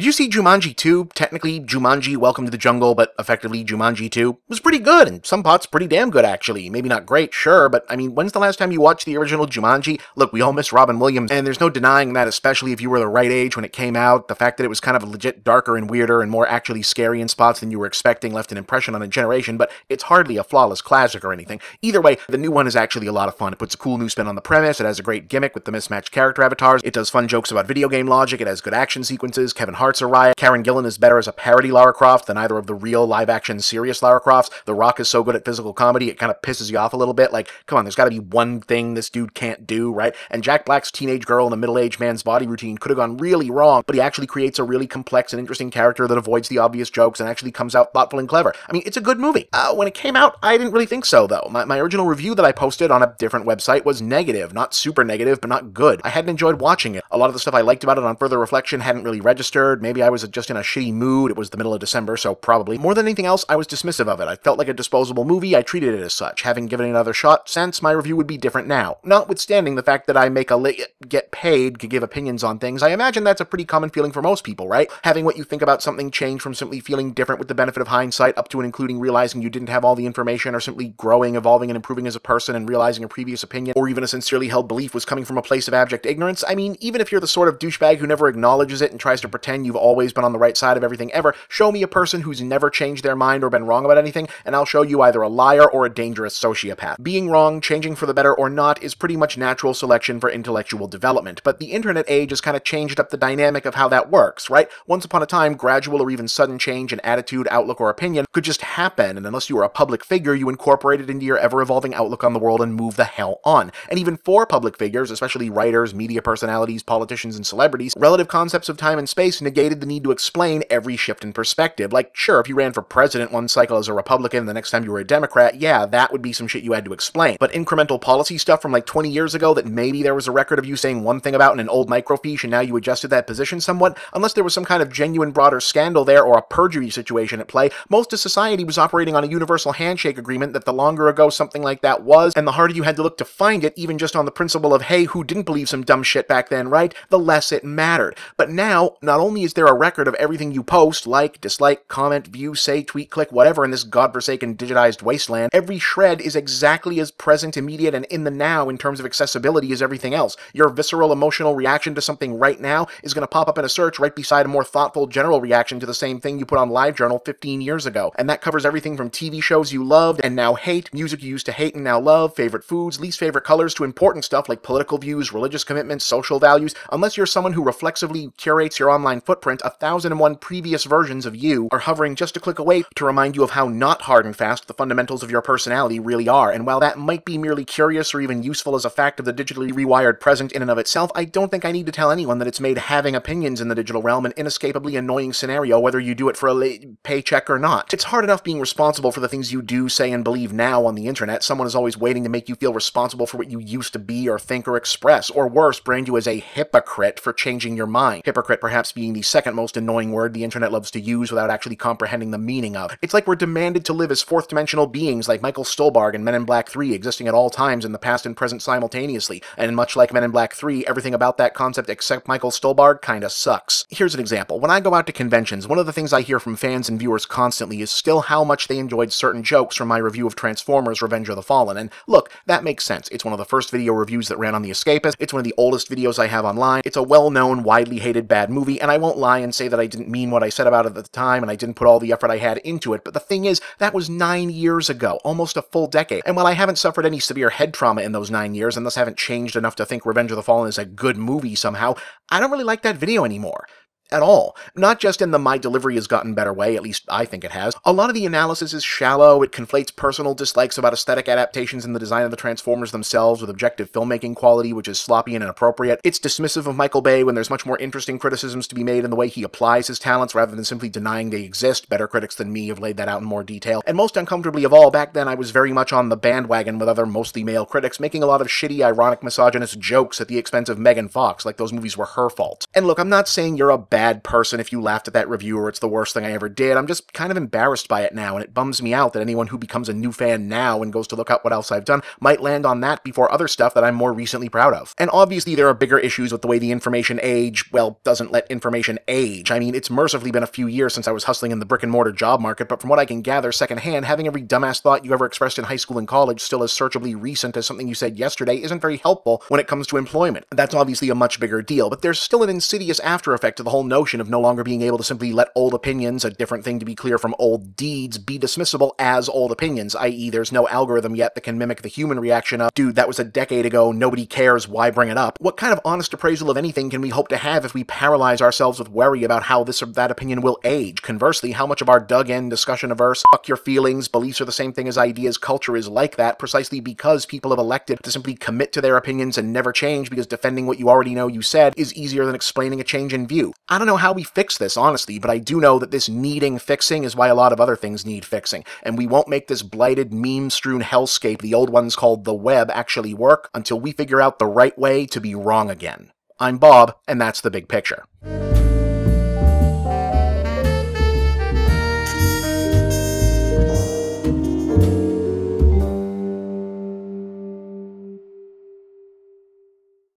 you see Jumanji 2? Technically, Jumanji Welcome to the Jungle, but effectively Jumanji 2. It was pretty good, and some parts pretty damn good, actually. Maybe not great, sure, but I mean, when's the last time you watched the original Jumanji? Look, we all miss Robin Williams, and there's no denying that, especially if you were the right age when it came out. The fact that it was kind of legit darker and weirder and more actually scary in spots than you were expecting left an impression on a generation, but it's hardly a flawless classic or anything. Either way, the new one is actually a lot of fun. It puts a cool new spin on the premise, it has a great gimmick with the mismatched character avatars, it does fun jokes about video game logic, it has good action sequences, Kevin Hart's a riot, Karen Gillan is better as a parody Lara Croft than either of the real live-action serious Lara Crofts. The Rock is so good at physical comedy, it kind of pisses you off a little bit. Like, come on, there's gotta be one thing this dude can't do, right? And Jack Black's teenage girl in a middle-aged man's body routine could have gone really wrong, but he actually creates a really complex and interesting character that avoids the obvious jokes and actually comes out thoughtful and clever. I mean, it's a good movie. When it came out, I didn't really think so, though. My original review that I posted on a different website was negative. Not super negative, but not good. I hadn't enjoyed watching it. A lot of the stuff I liked about it on further reflection hadn't really registered. Maybe I was just in a shitty mood. It was the middle of December, so probably. More than anything else, I was dismissive of it. I felt like a disposable movie. I treated it as such. Having given it another shot since, my review would be different now. Notwithstanding the fact that I get paid to give opinions on things, I imagine that's a pretty common feeling for most people, right? Having what you think about something change from simply feeling different with the benefit of hindsight up to and including realizing you didn't have all the information, or simply growing, evolving, and improving as a person and realizing a previous opinion or even a sincerely held belief was coming from a place of abject ignorance. I mean, even if you're the sort of douchebag who never acknowledges it and tries to pretend you've always been on the right side of everything ever, show me a person who's never changed their mind or been wrong about anything, and I'll show you either a liar or a dangerous sociopath. Being wrong, changing for the better or not, is pretty much natural selection for intellectual development, but the internet age has kind of changed up the dynamic of how that works, right? Once upon a time, gradual or even sudden change in attitude, outlook, or opinion could just happen, and unless you were a public figure, you incorporate it into your ever-evolving outlook on the world and move the hell on. And even for public figures, especially writers, media personalities, politicians, and celebrities, relative concepts of time and space negated the need to explain every shift in perspective. Like, sure, if you ran for president one cycle as a Republican and the next time you were a Democrat, yeah, that would be some shit you had to explain. But incremental policy stuff from like 20 years ago that maybe there was a record of you saying one thing about in an old microfiche and now you adjusted that position somewhat, unless there was some kind of genuine broader scandal there or a perjury situation at play, most of society was operating on a universal handshake agreement that the longer ago something like that was, and the harder you had to look to find it, even just on the principle of, hey, who didn't believe some dumb shit back then, right? The less it mattered. But now, not only is there a record of everything you post, like, dislike, comment, view, say, tweet, click, whatever in this godforsaken digitized wasteland, every shred is exactly as present, immediate, and in the now in terms of accessibility as everything else. Your visceral emotional reaction to something right now is going to pop up in a search right beside a more thoughtful general reaction to the same thing you put on LiveJournal 15 years ago. And that covers everything from TV shows you loved and now hate, music you used to hate and now love, favorite foods, least favorite colors, to important stuff like political views, religious commitments, social values. Unless you're someone who reflexively curates your online footprint, 1,001 previous versions of you are hovering just a click away to remind you of how not hard and fast the fundamentals of your personality really are. And while that might be merely curious or even useful as a fact of the digitally rewired present in and of itself, I don't think I need to tell anyone that it's made having opinions in the digital realm an inescapably annoying scenario, whether you do it for a paycheck or not. It's hard enough being responsible for the things you do, say, and believe now on the internet. Someone is always waiting to make you feel responsible for what you used to be or think or express, or worse, brand you as a hypocrite for changing your mind. Hypocrite perhaps being the second most annoying word the internet loves to use without actually comprehending the meaning of. It's like we're demanded to live as fourth-dimensional beings like Michael Stolbarg in Men in Black 3, existing at all times in the past and present simultaneously, and much like Men in Black 3, everything about that concept except Michael Stolbarg kinda sucks. Here's an example. When I go out to conventions, one of the things I hear from fans and viewers constantly is still how much they enjoyed certain jokes from my review of Transformers: Revenge of the Fallen, and look, that makes sense. It's one of the first video reviews that ran on The Escapist, it's one of the oldest videos I have online, it's a well-known, widely hated bad movie, and I won't lie and say that I didn't mean what I said about it at the time and I didn't put all the effort I had into it, but the thing is, that was 9 years ago, almost a full decade, and while I haven't suffered any severe head trauma in those 9 years and thus haven't changed enough to think Revenge of the Fallen is a good movie somehow, I don't really like that video anymore. At all. Not just in the my delivery has gotten better way, at least I think it has. A lot of the analysis is shallow, it conflates personal dislikes about aesthetic adaptations in the design of the Transformers themselves with objective filmmaking quality, which is sloppy and inappropriate. It's dismissive of Michael Bay when there's much more interesting criticisms to be made in the way he applies his talents rather than simply denying they exist. Better critics than me have laid that out in more detail. And most uncomfortably of all, back then I was very much on the bandwagon with other mostly male critics, making a lot of shitty, ironic, misogynist jokes at the expense of Megan Fox, like those movies were her fault. And look, I'm not saying you're a bad person if you laughed at that review or it's the worst thing I ever did. I'm just kind of embarrassed by it now, and it bums me out that anyone who becomes a new fan now and goes to look up what else I've done might land on that before other stuff that I'm more recently proud of. And obviously there are bigger issues with the way the information age, well, doesn't let information age. I mean, it's mercifully been a few years since I was hustling in the brick-and-mortar job market, but from what I can gather secondhand, having every dumbass thought you ever expressed in high school and college still as searchably recent as something you said yesterday isn't very helpful when it comes to employment. That's obviously a much bigger deal, but there's still an insidious after effect to the whole notion of no longer being able to simply let old opinions, a different thing to be clear from old deeds, be dismissible as old opinions, i.e. there's no algorithm yet that can mimic the human reaction of, dude, that was a decade ago, nobody cares, why bring it up? What kind of honest appraisal of anything can we hope to have if we paralyze ourselves with worry about how this or that opinion will age? Conversely, how much of our dug-in, discussion-averse, fuck your feelings, beliefs are the same thing as ideas, culture is like that precisely because people have elected to simply commit to their opinions and never change because defending what you already know you said is easier than explaining a change in view. I don't know how we fix this, honestly, but I do know that this needing fixing is why a lot of other things need fixing, and we won't make this blighted, meme-strewn hellscape the old ones called the web actually work until we figure out the right way to be wrong again. I'm Bob, and that's the big picture.